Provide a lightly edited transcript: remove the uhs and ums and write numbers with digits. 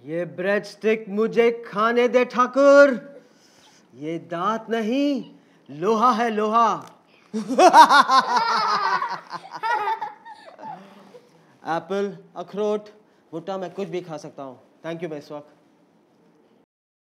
ये bread stick मुझे खाने दे ठाकुर। ये दांत नहीं, लोहा है लोहा। एप्पल, अखरोट, भुट्टा, मैं कुछ भी खा सकता हूँ। Thank you Meswak.